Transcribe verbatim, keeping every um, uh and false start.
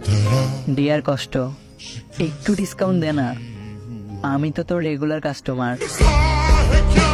Deer কষ্ট, একটু discount দে না, আমি তো তোর রেগুলার কাস্টমার।